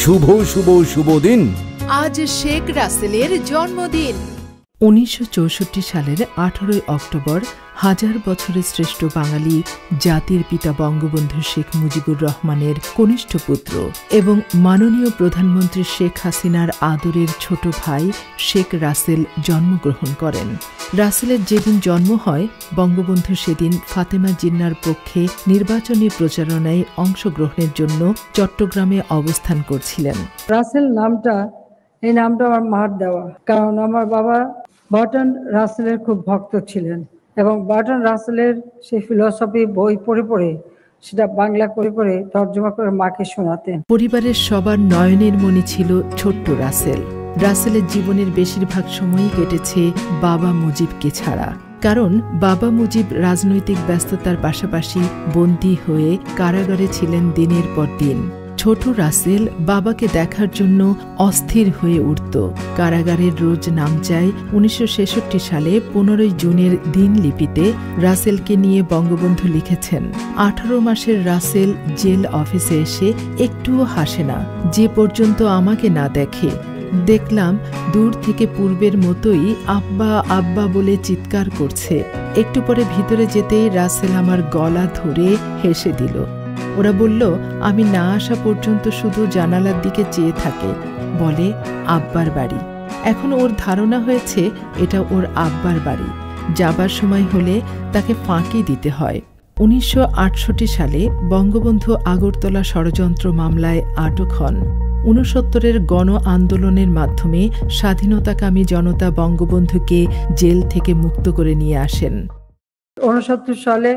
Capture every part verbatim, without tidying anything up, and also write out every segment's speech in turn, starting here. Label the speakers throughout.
Speaker 1: শুভ শুভ শুভ দিন।
Speaker 2: আজ শেখ রাসেলের জন্মদিন।
Speaker 3: উনিশশো চৌষট্টি সালের আঠারোই অক্টোবর হাজার বছরের শ্রেষ্ঠ বাঙালি জাতির পিতা বঙ্গবন্ধু শেখ মুজিবুর রহমানের কনিষ্ঠ পুত্র এবং মাননীয় প্রধানমন্ত্রী শেখ হাসিনার আদরের ছোট ভাই শেখ রাসেল জন্মগ্রহণ করেন। রাসেলের যেদিন জন্ম হয়, বঙ্গবন্ধু সেদিন ফাতেমা জিন্নার পক্ষে নির্বাচনী প্রচারণায় অংশগ্রহণের জন্য চট্টগ্রামে অবস্থান করছিলেন।
Speaker 4: রাসেল নামটা এই নামটা আমার মার দেওয়া, কারণ আমার বাবা বার্টন রাসেলের খুব ভক্ত ছিলেন এবং বার্টন রাসেলের সেই ফিলসফি বই পড়ে পড়ে সেটা বাংলা করে করে তর্জমা করে মাকে শোনাতেন।
Speaker 3: পরিবারের সবার নয়নের মণি ছিল ছোট্ট রাসেল। রাসেলের জীবনের বেশিরভাগ সময়ই কেটেছে বাবা মুজিবকে ছাড়া, কারণ বাবা মুজিব রাজনৈতিক ব্যস্ততার পাশাপাশি বন্দী হয়ে কারাগারে ছিলেন দিনের পর দিন। ছোট রাসেল বাবাকে দেখার জন্য অস্থির হয়ে উঠত। কারাগারের রোজ নামচাই উনিশশো ছেষট্টি সালে পনেরোই জুনের দিনলিপিতে রাসেলকে নিয়ে বঙ্গবন্ধু লিখেছেন, আঠারো মাসের রাসেল জেল অফিসে এসে একটুও হাসে না, যে পর্যন্ত আমাকে না দেখে। দেখলাম দূর থেকে পূর্বের মতোই আব্বা আব্বা বলে চিৎকার করছে। একটু পরে ভিতরে যেতেই রাসেল আমার গলা ধরে হেসে দিল। ওরা বলল, আমি না আসা পর্যন্ত শুধু জানালার দিকে চেয়ে থাকে, বলে আব্বার বাড়ি। এখন ওর ধারণা হয়েছে এটা ওর আব্বার বাড়ি। যাবার সময় হলে তাকে ফাঁকি দিতে হয়। উনিশশো আটষট্টি সালে বঙ্গবন্ধু আগরতলা ষড়যন্ত্র মামলায় আটক হন। ঊনসত্তরের গণ আন্দোলনের মাধ্যমে স্বাধীনতাকামী জনতা বঙ্গবন্ধুকে জেল থেকে মুক্ত করে নিয়ে আসেন।
Speaker 4: ঊনসত্তর সালে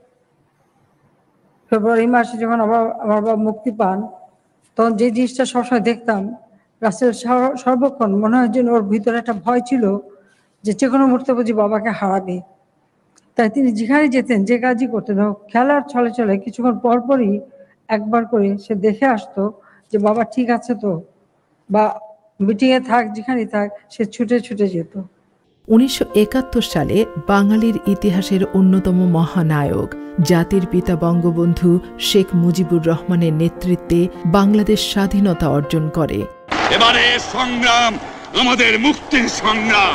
Speaker 4: ফেব্রুয়ারি মাসে যখন আবার আমার বাবা মুক্তি পান, তখন যে জিনিসটা সবসময় দেখতাম, রাসেল সর্বক্ষণ মনে হয় যেন ওর ভিতরে একটা ভয় ছিল যে যে কোনো মুহূর্তে বুঝি বাবাকে হারাবে। তাই তিনি যেখানে যেতেন, যে কাজই করতেন, খেলার ছলে ছলে কিছুক্ষণ পরপরই একবার করে সে দেখে আসতো যে বাবা ঠিক আছে তো, বা মিটিংয়ে থাক যেখানেই থাক, সে ছুটে ছুটে যেত।
Speaker 3: উনিশশো একাত্তর সালে বাঙালির ইতিহাসের অন্যতম মহানায়ক জাতির পিতা বঙ্গবন্ধু শেখ মুজিবুর রহমানের নেতৃত্বে বাংলাদেশ স্বাধীনতা অর্জন করে।
Speaker 5: এবারে সংগ্রাম আমাদের মুক্তির সংগ্রাম,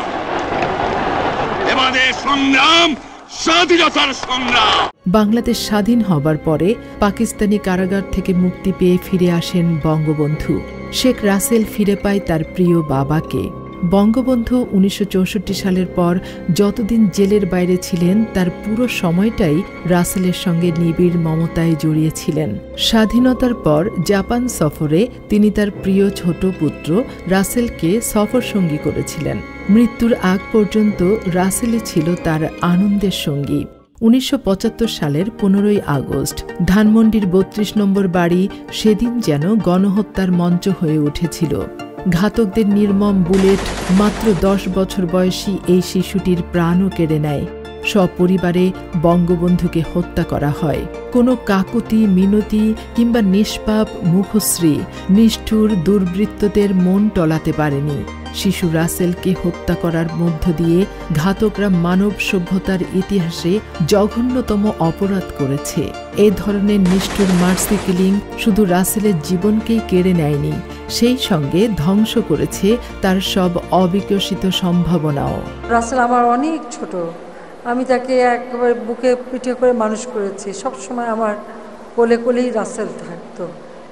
Speaker 5: এবারে সংগ্রাম স্বাধীনতার সংগ্রাম।
Speaker 3: বাংলাদেশ স্বাধীন হবার পরে পাকিস্তানি কারাগার থেকে মুক্তি পেয়ে ফিরে আসেন বঙ্গবন্ধু। শেখ রাসেল ফিরে পায় তার প্রিয় বাবাকে। বঙ্গবন্ধু উনিশশো চৌষট্টি সালের পর যতদিন জেলের বাইরে ছিলেন, তার পুরো সময়টাই রাসেলের সঙ্গে নিবিড় মমতায় জড়িয়েছিলেন। স্বাধীনতার পর জাপান সফরে তিনি তার প্রিয় ছোট পুত্র রাসেলকে সফর সঙ্গী করেছিলেন। মৃত্যুর আগ পর্যন্ত রাসেলই ছিল তার আনন্দের সঙ্গী। উনিশশো পঁচাত্তর সালের পনেরোই আগস্ট ধানমন্ডির বত্রিশ নম্বর বাড়ি সেদিন যেন গণহত্যার মঞ্চ হয়ে উঠেছিল। ঘাতকদের নির্মম বুলেট মাত্র দশ বছর বয়সী এই শিশুটির প্রাণও কেড়ে নেয়। সপরিবারে বঙ্গবন্ধুকে হত্যা করা হয়। কোনো কাকুতি মিনতি কিংবা নিষ্পাপ মুখশ্রী নিষ্ঠুর দুর্বৃত্তদের মন টলাতে পারেনি। শিশু রাসেলকে হত্যা করার মধ্য দিয়ে ঘাতকরা মানব সভ্যতার ইতিহাসে জঘন্যতম অপরাধ করেছে। এ ধরনের নিষ্ঠুর মার্সি কিলিং শুধু রাসেলের জীবনকেই কেড়ে নেয়নি, সেই সঙ্গে ধ্বংস করেছে তার সব অবিকশিত সম্ভাবনাও।
Speaker 4: রাসেল আমার অনেক ছোট, আমি তাকে একেবারে বুকে পিঠে করে মানুষ করেছি। সবসময় আমার কোলে কোলেই রাসেল থাকতো।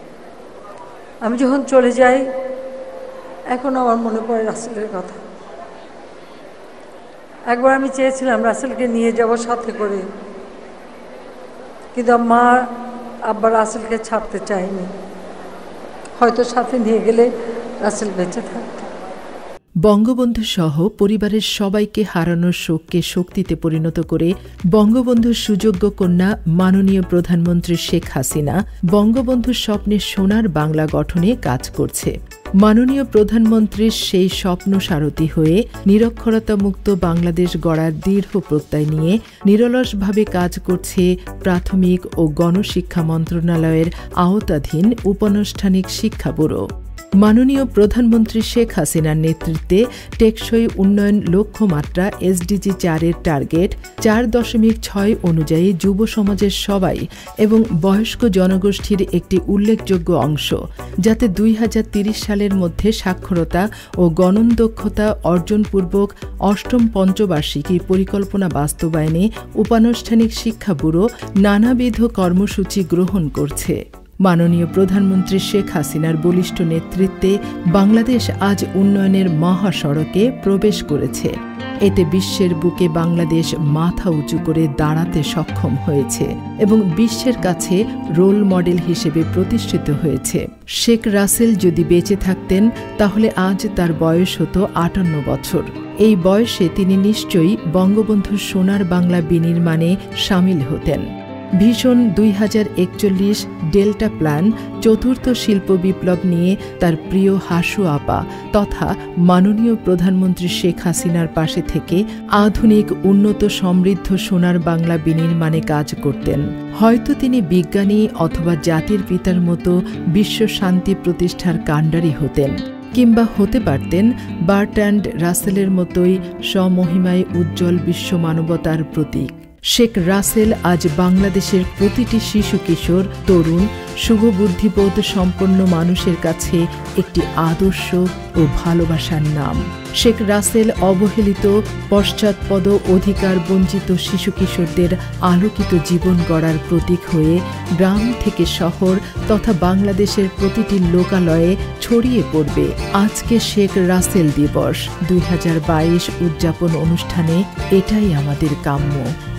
Speaker 4: আমি যখন চলে যাই, এখন আমার মনে পড়ে রাসেলের কথা। একবার আমি চেয়েছিলাম রাসেলকে নিয়ে যাব সাথে করে, কিন্তু মা আব্বা রাসেলকে ছাড়তে চায়নি। হয়তো সাথে নিয়ে গেলে রাসেল বেঁচে থাকত।
Speaker 3: বঙ্গবন্ধু সহ পরিবারের সবাইকে হারানোর শোককে শক্তিতে পরিণত করে বঙ্গবন্ধুর সুযোগ্য কন্যা মাননীয় প্রধানমন্ত্রী শেখ হাসিনা বঙ্গবন্ধুর স্বপ্নের সোনার বাংলা গঠনে কাজ করছে। মাননীয় প্রধানমন্ত্রীর সেই স্বপ্ন সারথি হয়ে নিরক্ষরতামুক্ত বাংলাদেশ গড়ার দৃঢ় প্রত্যয় নিয়ে নিরলসভাবে কাজ করছে প্রাথমিক ও গণশিক্ষা মন্ত্রণালয়ের আওতাধীন উপানুষ্ঠানিক শিক্ষা ব্যুরো। মাননীয় প্রধানমন্ত্রী শেখ হাসিনার নেতৃত্বে টেকসই উন্নয়ন লক্ষ্যমাত্রা এসডিজি চারের টার্গেট চার দশমিক ছয় অনুযায়ী যুব সমাজের সবাই এবং বয়স্ক জনগোষ্ঠীর একটি উল্লেখযোগ্য অংশ যাতে দুই হাজার তিরিশ সালের মধ্যে সাক্ষরতা ও গণন দক্ষতা অর্জনপূর্বক অষ্টম পঞ্চবার্ষিকী পরিকল্পনা বাস্তবায়নে উপানুষ্ঠানিক শিক্ষা ব্যুরো নানাবিধ কর্মসূচি গ্রহণ করছে। মাননীয় প্রধানমন্ত্রী শেখ হাসিনার বলিষ্ঠ নেতৃত্বে বাংলাদেশ আজ উন্নয়নের মহাসড়কে প্রবেশ করেছে। এতে বিশ্বের বুকে বাংলাদেশ মাথা উঁচু করে দাঁড়াতে সক্ষম হয়েছে এবং বিশ্বের কাছে রোল মডেল হিসেবে প্রতিষ্ঠিত হয়েছে। শেখ রাসেল যদি বেঁচে থাকতেন তাহলে আজ তার বয়স হতো আটান্ন বছর। এই বয়সে তিনি নিশ্চয়ই বঙ্গবন্ধুর সোনার বাংলা বিনির্মাণে সামিল হতেন। ভিশন দুই হাজার একচল্লিশ ডেল্টা প্ল্যান, চতুর্থ শিল্প বিপ্লব নিয়ে তার প্রিয় হাসু আপা তথা মাননীয় প্রধানমন্ত্রী শেখ হাসিনার পাশে থেকে আধুনিক উন্নত সমৃদ্ধ সোনার বাংলা বিনির্মাণে কাজ করতেন। হয়তো তিনি বিজ্ঞানী অথবা জাতির পিতার মতো বিশ্ব শান্তি প্রতিষ্ঠার কাণ্ডারি হতেন, কিংবা হতে পারতেন বার্ট্রান্ড রাসেলের মতোই স্বমহিমায় উজ্জ্বল বিশ্ব মানবতার প্রতীক। শেখ রাসেল আজ বাংলাদেশের প্রতিটি শিশু কিশোর, তরুণ, শুভবুদ্ধিবোধ সম্পন্ন মানুষের কাছে একটি আদর্শ ও ভালোবাসার নাম। শেখ রাসেল অবহেলিত, পশ্চাৎপদ, অধিকার বঞ্চিত শিশু কিশোরদের আলোকিত জীবন গড়ার প্রতীক হয়ে গ্রাম থেকে শহর তথা বাংলাদেশের প্রতিটি লোকালয়ে ছড়িয়ে পড়বে। আজকে শেখ রাসেল দিবস দুই হাজার বাইশ উদযাপন অনুষ্ঠানে এটাই আমাদের কাম্য।